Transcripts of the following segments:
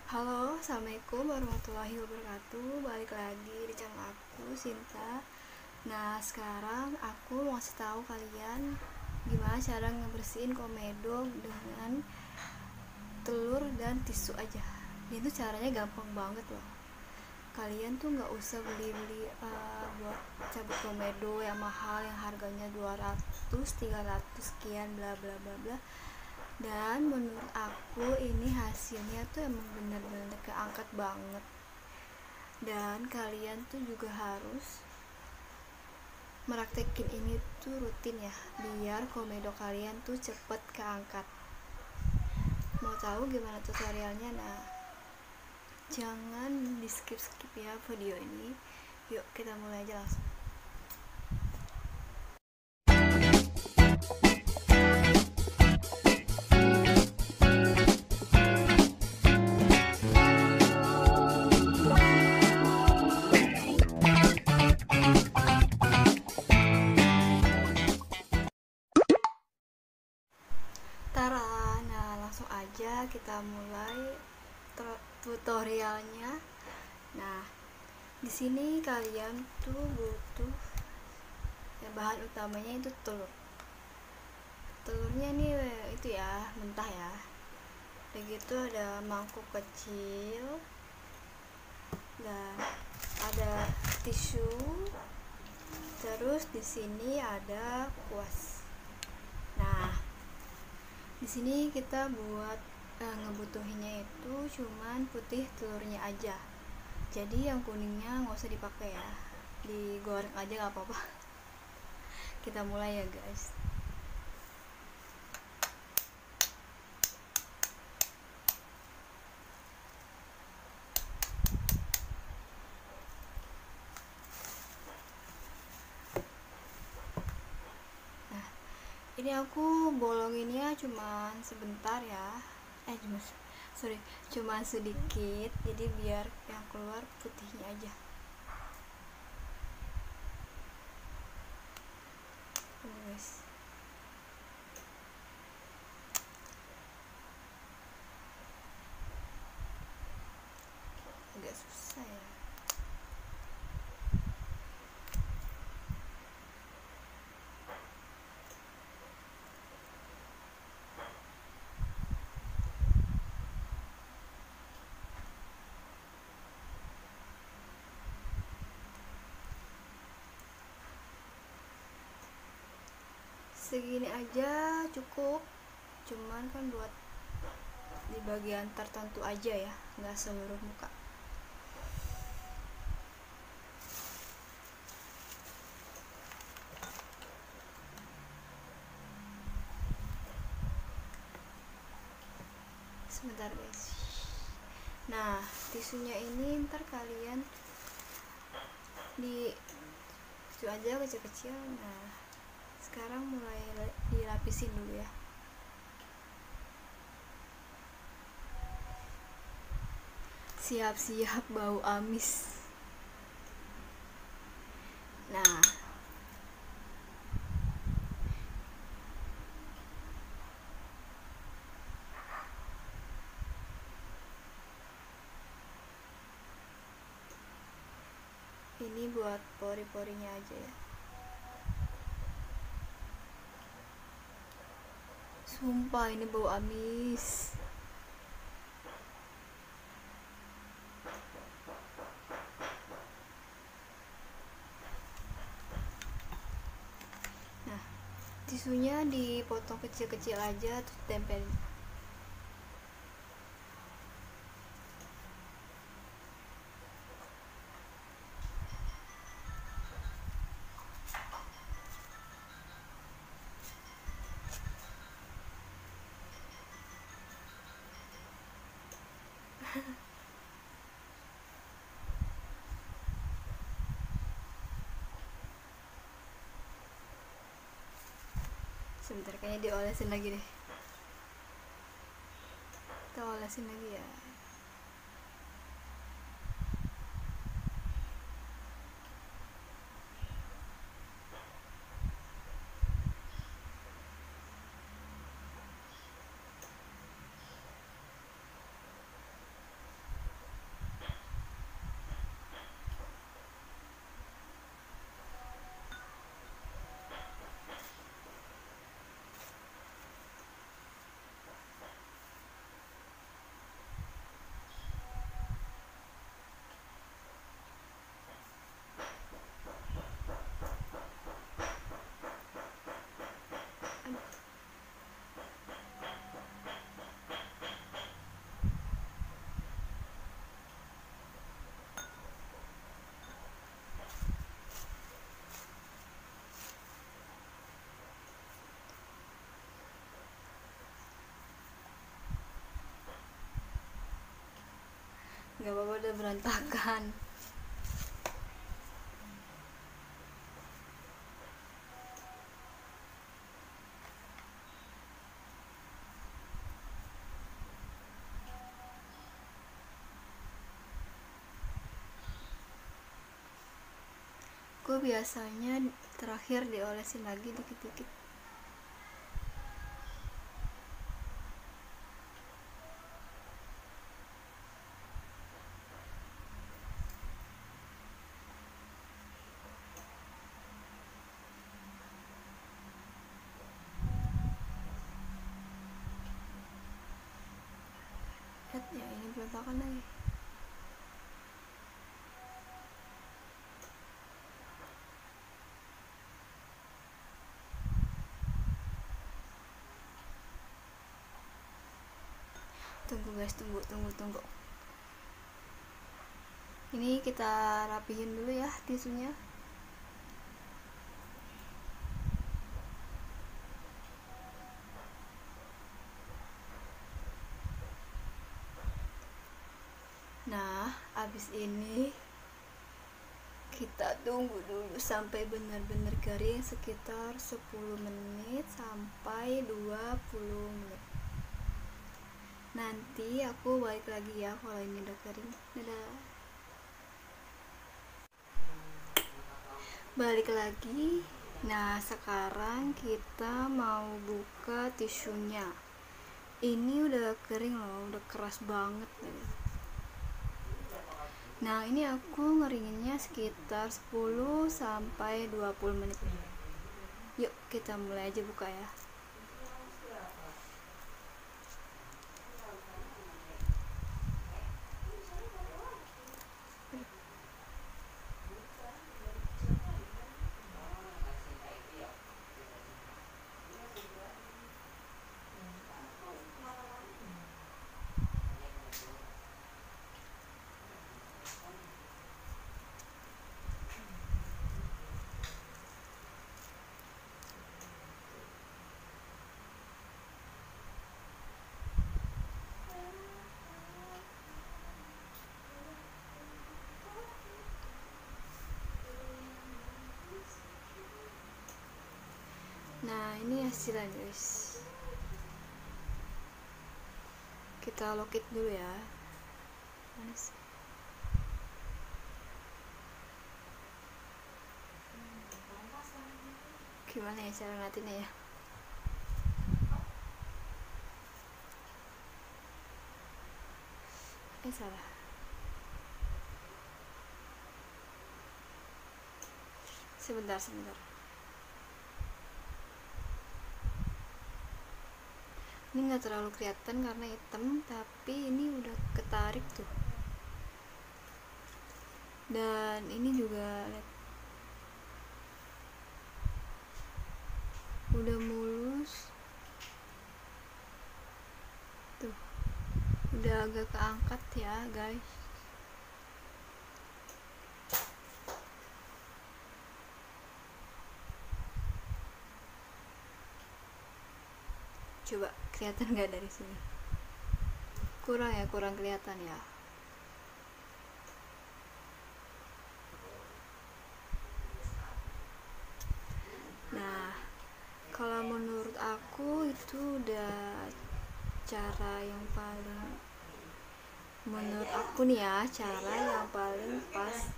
Halo, assalamualaikum warahmatullahi wabarakatuh. Balik lagi di channel aku, Sinta. Nah, sekarang aku mau kasih tahu kalian gimana cara ngebersihin komedo dengan telur dan tisu aja. Itu caranya gampang banget loh. Kalian tuh nggak usah beli-beli buat cabut komedo yang mahal, yang harganya 200, 300 sekian bla bla bla bla. Dan menurut aku ini hasilnya tuh emang bener-bener keangkat banget. Dan kalian tuh juga harus meraktekin ini tuh rutin ya, biar komedo kalian tuh cepet keangkat. Mau tahu gimana tutorialnya? Nah, jangan di skip ya video ini. Yuk kita mulai aja langsung. Tara, nah langsung aja kita mulai tutorialnya. Nah, di sini kalian tuh butuh ya, bahan utamanya itu telur. Telurnya nih itu ya mentah ya. Dan gitu ada mangkuk kecil dan ada tisu. Terus di sini ada kuas. Nah, di sini kita buat ngebutuhinnya itu cuman putih telurnya aja. Jadi yang kuningnya nggak usah dipakai ya, digoreng aja nggak apa-apa. Kita mulai ya guys. Nah, ini aku bolonginnya cuman sebentar ya. Cuman sedikit, jadi biar yang keluar putihnya aja. Guys, agak susah ya. Segini aja cukup, cuman kan buat di bagian tertentu aja ya, nggak seluruh muka. Sebentar guys. Nah, tisunya ini ntar kalian di tisu aja kecil-kecil. Nah, sekarang mulai dilapisin dulu ya. Siap-siap bau amis. Nah, ini buat pori-porinya aja ya. Sumpah ini bau amis. Nah, tisunya dipotong kecil-kecil aja terus tempelin. Sebentar, kayaknya diolesin lagi deh. Kita olesin lagi ya. nggak apa-apa udah berantakan. Gue biasanya terakhir diolesin lagi dikit-dikit. Lihat ya, ini berantakan lagi. Tunggu guys, tunggu. Ini kita rapihin dulu ya tisunya. Nah, abis ini kita tunggu dulu sampai benar-benar kering sekitar 10 menit sampai 20 menit. Nanti aku balik lagi ya kalau ini udah kering. Dadah. Balik lagi. Nah, sekarang kita mau buka tisunya. Ini udah kering loh, udah keras banget nih. Nah, ini aku ngeringinnya sekitar 10 sampai 20 menit. Yuk, kita mulai aja buka ya. Nah, ini hasilnya guys. Kita lokit dulu ya. Gimana ya cara ngeliatinnya ya? Salah. Sebentar. Ini nggak terlalu kelihatan karena hitam, tapi ini udah ketarik tuh. Dan ini juga lihat, udah mulus tuh, udah agak keangkat ya guys. Coba kelihatan nggak dari sini? Kurang kelihatan ya. Nah, kalau menurut aku itu udah cara yang paling, menurut aku nih ya, cara yang paling pas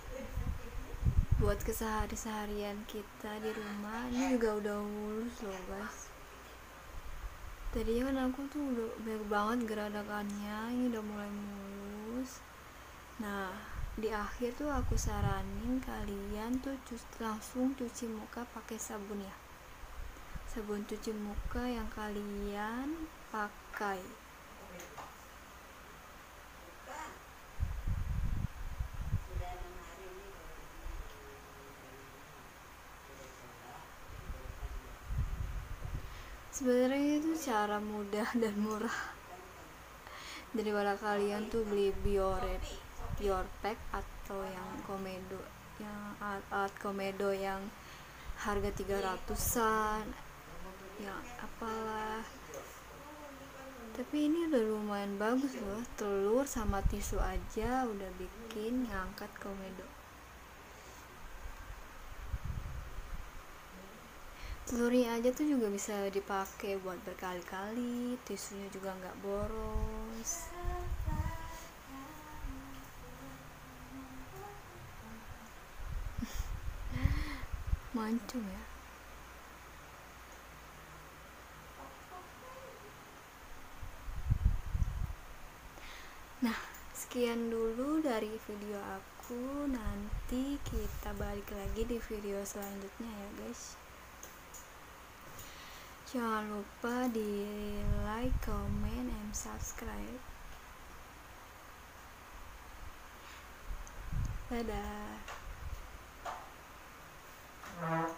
buat keseharian kita di rumah. Ini juga udah mulus loh guys. Tadinya kan aku tuh udah banyak banget gerakannya, ini udah mulai mulus. Nah, di akhir tuh aku saranin kalian tuh langsung cuci muka pakai sabun ya. Sabun cuci muka yang kalian pakai. Sebenarnya itu cara mudah dan murah. Daripada kalian tuh beli Biorepack atau yang komedo, yang alat komedo yang harga 300-an, yang apalah. Tapi ini udah lumayan bagus loh, telur sama tisu aja udah bikin ngangkat komedo. Telurnya aja tuh juga bisa dipakai buat berkali-kali, tisunya juga nggak boros. Mancung ya. Nah, sekian dulu dari video aku. Nanti kita balik lagi di video selanjutnya ya guys. Jangan lupa di like, comment, and subscribe. Dadah.